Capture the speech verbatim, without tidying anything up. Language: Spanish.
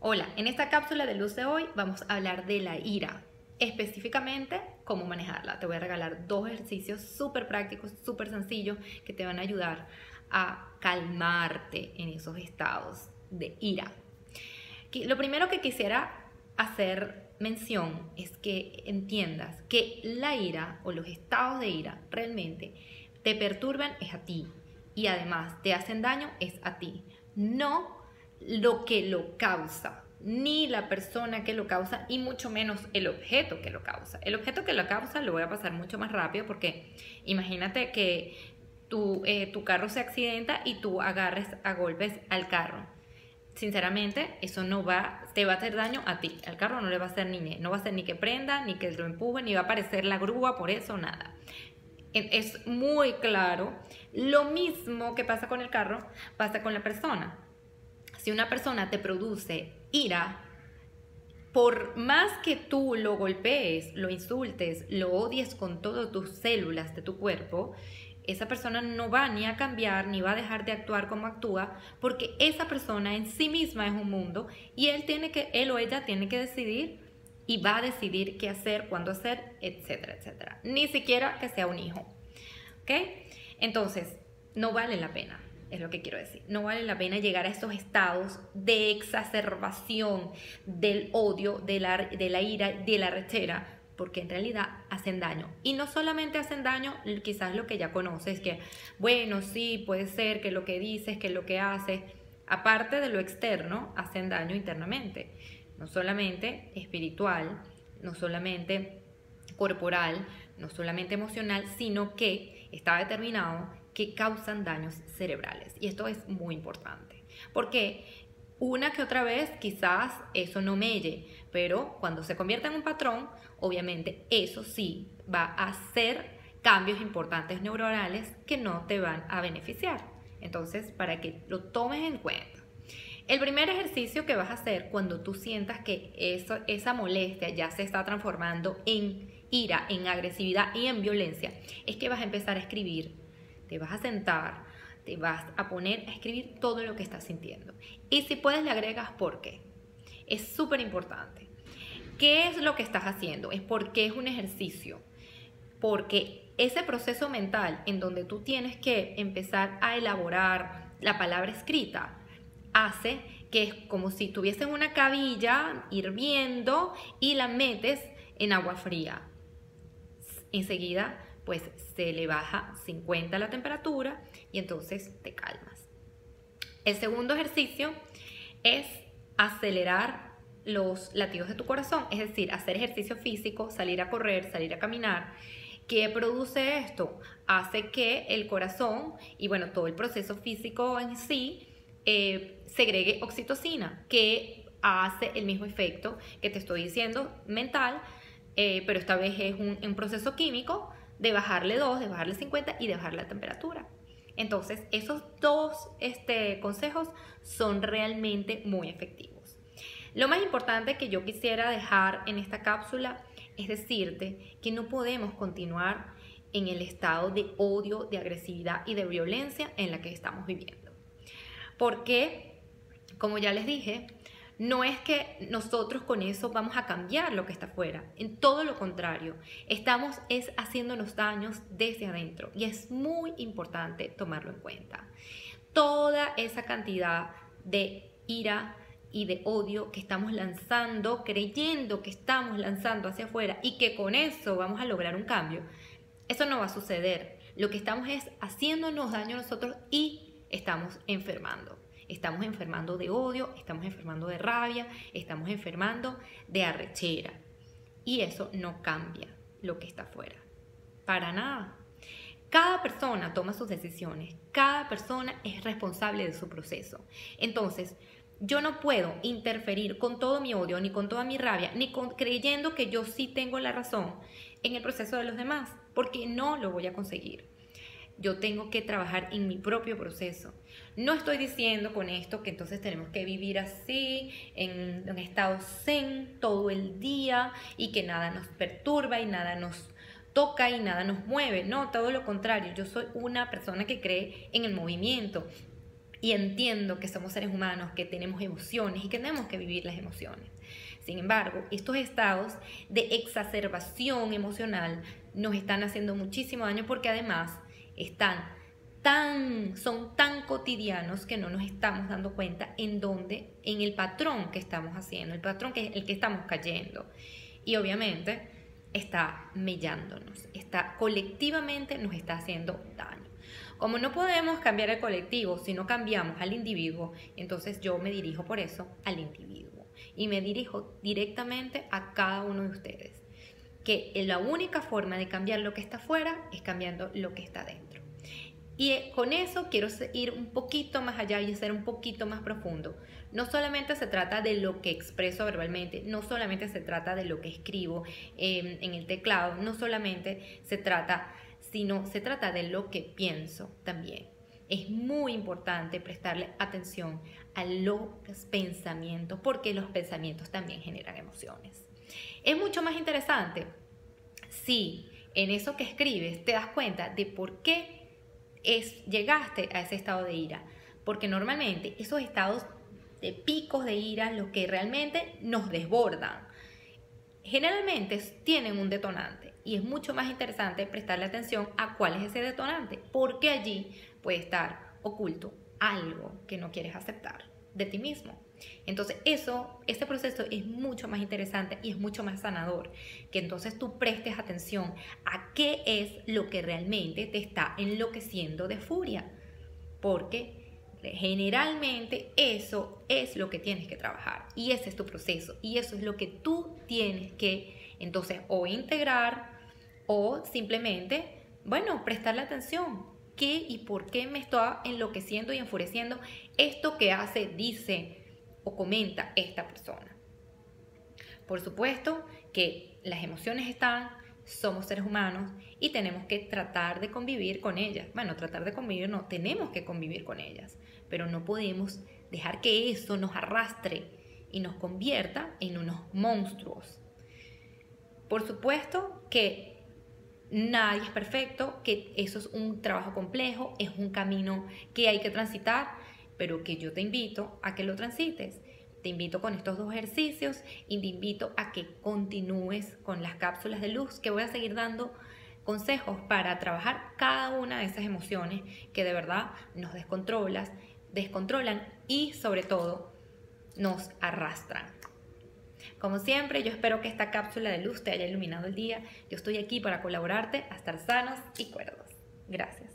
Hola, en esta cápsula de luz de hoy vamos a hablar de la ira, específicamente cómo manejarla. Te voy a regalar dos ejercicios súper prácticos, súper sencillos que te van a ayudar a calmarte en esos estados de ira. Lo primero que quisiera hacer mención es que entiendas que la ira o los estados de ira realmente te perturban es a ti y además te hacen daño es a ti, no lo que lo causa, ni la persona que lo causa y mucho menos el objeto que lo causa. El objeto que lo causa lo voy a pasar mucho más rápido porque imagínate que tu, eh, tu carro se accidenta y tú agarres a golpes al carro. Sinceramente, eso no va, te va a hacer daño a ti. Al carro no le va a hacer ni, no va a hacer ni que prenda, ni que lo empuje, ni va a aparecer la grúa por eso, nada. Es muy claro. Lo mismo que pasa con el carro, pasa con la persona. Si una persona te produce ira, por más que tú lo golpees, lo insultes, lo odies con todas tus células de tu cuerpo, esa persona no va ni a cambiar, ni va a dejar de actuar como actúa, porque esa persona en sí misma es un mundo y él, tiene que, él o ella tiene que decidir y va a decidir qué hacer, cuándo hacer, etcétera, etcétera. Ni siquiera que sea un hijo, ¿ok? Entonces, no vale la pena. Es lo que quiero decir. No vale la pena llegar a estos estados de exacerbación del odio, de la, de la ira, de la rechera, porque en realidad hacen daño. Y no solamente hacen daño, quizás lo que ya conoces, que bueno, sí, puede ser que lo que dices, que lo que haces, aparte de lo externo, hacen daño internamente. No solamente espiritual, no solamente corporal, no solamente emocional, sino que está determinado que causan daños cerebrales. Y esto es muy importante, porque una que otra vez quizás eso no melle, pero cuando se convierte en un patrón, obviamente eso sí va a hacer cambios importantes neuronales que no te van a beneficiar. Entonces, para que lo tomes en cuenta. El primer ejercicio que vas a hacer cuando tú sientas que eso, esa molestia ya se está transformando en ira, en agresividad y en violencia, es que vas a empezar a escribir. Te vas a sentar, te vas a poner a escribir todo lo que estás sintiendo. Y si puedes le agregas por qué. Es súper importante. ¿Qué es lo que estás haciendo? Es porque es un ejercicio. Porque ese proceso mental en donde tú tienes que empezar a elaborar la palabra escrita hace que es como si tuvieses una cabilla hirviendo y la metes en agua fría. Enseguida pues se le baja cincuenta la temperatura y entonces te calmas. El segundo ejercicio es acelerar los latidos de tu corazón, es decir, hacer ejercicio físico, salir a correr, salir a caminar. ¿Qué produce esto? Hace que el corazón y bueno, todo el proceso físico en sí eh, segregue oxitocina, que hace el mismo efecto que te estoy diciendo mental, eh, pero esta vez es un, un proceso químico de bajarle dos, de bajarle cincuenta y de bajar la temperatura. Entonces, esos dos este, consejos son realmente muy efectivos. Lo más importante que yo quisiera dejar en esta cápsula es decirte que no podemos continuar en el estado de odio, de agresividad y de violencia en la que estamos viviendo. Porque, como ya les dije, no es que nosotros con eso vamos a cambiar lo que está afuera, en todo lo contrario, estamos es haciéndonos daños desde adentro y es muy importante tomarlo en cuenta. Toda esa cantidad de ira y de odio que estamos lanzando, creyendo que estamos lanzando hacia afuera y que con eso vamos a lograr un cambio, eso no va a suceder. Lo que estamos es haciéndonos daño a nosotros y estamos enfermando. Estamos enfermando de odio, estamos enfermando de rabia, estamos enfermando de arrechera. Y eso no cambia lo que está afuera. Para nada. Cada persona toma sus decisiones. Cada persona es responsable de su proceso. Entonces, yo no puedo interferir con todo mi odio, ni con toda mi rabia, ni con, creyendo que yo sí tengo la razón en el proceso de los demás, porque no lo voy a conseguir. Yo tengo que trabajar en mi propio proceso. No estoy diciendo con esto que entonces tenemos que vivir así, en un estado zen todo el día y que nada nos perturba y nada nos toca y nada nos mueve. No, todo lo contrario. Yo soy una persona que cree en el movimiento. y entiendo que somos seres humanos, que tenemos emociones y que tenemos que vivir las emociones. Sin embargo, estos estados de exacerbación emocional nos están haciendo muchísimo daño porque además están tan, son tan cotidianos que no nos estamos dando cuenta en dónde, en el patrón que estamos haciendo, el patrón que el que estamos cayendo. Y obviamente está mellándonos, está colectivamente nos está haciendo daño. Como no podemos cambiar el colectivo si no cambiamos al individuo, entonces yo me dirijo por eso al individuo y me dirijo directamente a cada uno de ustedes, que la única forma de cambiar lo que está afuera es cambiando lo que está dentro. Y con eso quiero ir un poquito más allá y ser un poquito más profundo. No solamente se trata de lo que expreso verbalmente, no solamente se trata de lo que escribo eh, en el teclado, no solamente se trata, sino se trata de lo que pienso también. Es muy importante prestarle atención a los pensamientos, porque los pensamientos también generan emociones. Es mucho más interesante si en eso que escribes te das cuenta de por qué es, llegaste a ese estado de ira, porque normalmente esos estados de picos de ira, los que realmente nos desbordan, generalmente tienen un detonante y es mucho más interesante prestarle atención a cuál es ese detonante, porque allí puede estar oculto algo que no quieres aceptar de ti mismo. Entonces eso, este proceso es mucho más interesante y es mucho más sanador, que entonces tú prestes atención a qué es lo que realmente te está enloqueciendo de furia, porque generalmente eso es lo que tienes que trabajar y ese es tu proceso y eso es lo que tú tienes que entonces o integrar o simplemente, bueno, prestarle atención. ¿Qué y por qué me está enloqueciendo y enfureciendo esto que hace, dice o comenta esta persona? Por supuesto que las emociones están, somos seres humanos y tenemos que tratar de convivir con ellas. Bueno, tratar de convivir no, tenemos que convivir con ellas, pero no podemos dejar que eso nos arrastre y nos convierta en unos monstruos. Por supuesto que nadie es perfecto, que eso es un trabajo complejo, es un camino que hay que transitar, pero que yo te invito a que lo transites. Te invito con estos dos ejercicios y te invito a que continúes con las cápsulas de luz, que voy a seguir dando consejos para trabajar cada una de esas emociones que de verdad nos descontrolan, descontrolan y sobre todo nos arrastran. Como siempre, yo espero que esta cápsula de luz te haya iluminado el día. Yo estoy aquí para colaborarte a estar sanos y cuerdos. Gracias.